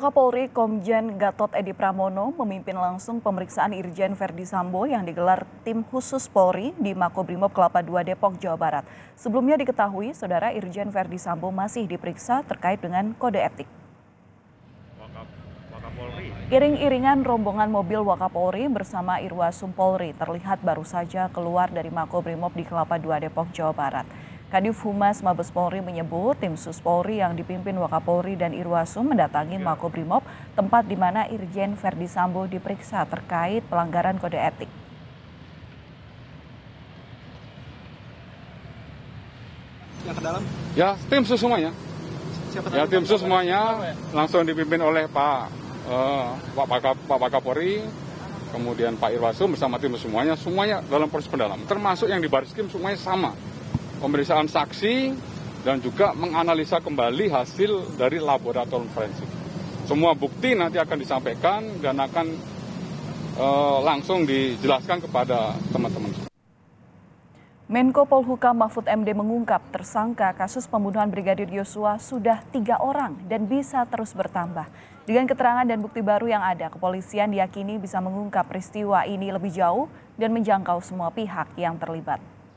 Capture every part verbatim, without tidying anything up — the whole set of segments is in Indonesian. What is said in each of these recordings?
Wakapolri Komjen Gatot Edi Pramono memimpin langsung pemeriksaan Irjen Verdi Sambo yang digelar tim khusus Polri di Makobrimob Kelapa dua Depok, Jawa Barat. Sebelumnya diketahui, saudara Irjen Verdi Sambo masih diperiksa terkait dengan kode etik. Iring-iringan rombongan mobil Wakapolri bersama Irwasum Polri terlihat baru saja keluar dari Makobrimob di Kelapa dua Depok, Jawa Barat. Kadif Humas Mabes Polri menyebut tim Sus Polri yang dipimpin Wakapolri dan Irwasum mendatangi Makobrimob, tempat di mana Irjen Verdi Sambo diperiksa terkait pelanggaran kode etik. Yang ke dalam? Ya, tim Sus semuanya. Siapa ya, tim Sus semuanya langsung dipimpin oleh Pak uh, Pak Pak Pak Wakapolri, kemudian Pak Irwasum bersama tim semuanya, semuanya dalam proses pendalaman. Termasuk yang di Bariskim semuanya sama. Pemeriksaan saksi dan juga menganalisa kembali hasil dari laboratorium forensik. Semua bukti nanti akan disampaikan dan akan uh, langsung dijelaskan kepada teman-teman. Menko Polhukam Mahfud M D mengungkap tersangka kasus pembunuhan Brigadir Yosua sudah tiga orang dan bisa terus bertambah. Dengan keterangan dan bukti baru yang ada, kepolisian diyakini bisa mengungkap peristiwa ini lebih jauh dan menjangkau semua pihak yang terlibat.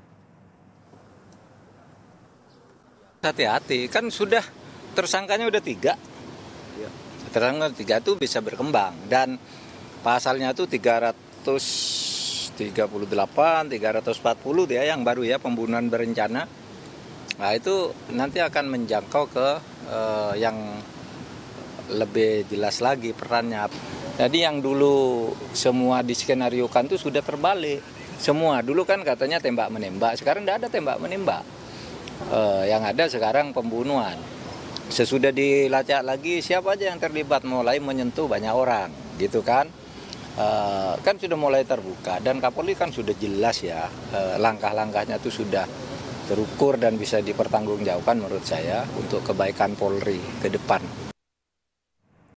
Hati-hati, kan sudah tersangkanya udah tiga. Tersangka tiga itu bisa berkembang dan pasalnya itu tiga ratus tiga puluh delapan, tiga ratus empat puluh dia yang baru ya, pembunuhan berencana. Nah itu nanti akan menjangkau ke eh, yang lebih jelas lagi perannya. Jadi yang dulu semua diskenariokan itu sudah terbalik. Semua dulu kan katanya tembak menembak, sekarang tidak ada tembak menembak. Uh, yang ada sekarang pembunuhan. Sesudah dilacak lagi siapa aja yang terlibat, mulai menyentuh banyak orang gitu kan. Uh, kan sudah mulai terbuka dan Kapolri kan sudah jelas ya, uh, langkah-langkahnya itu sudah terukur dan bisa dipertanggungjawabkan menurut saya untuk kebaikan Polri ke depan.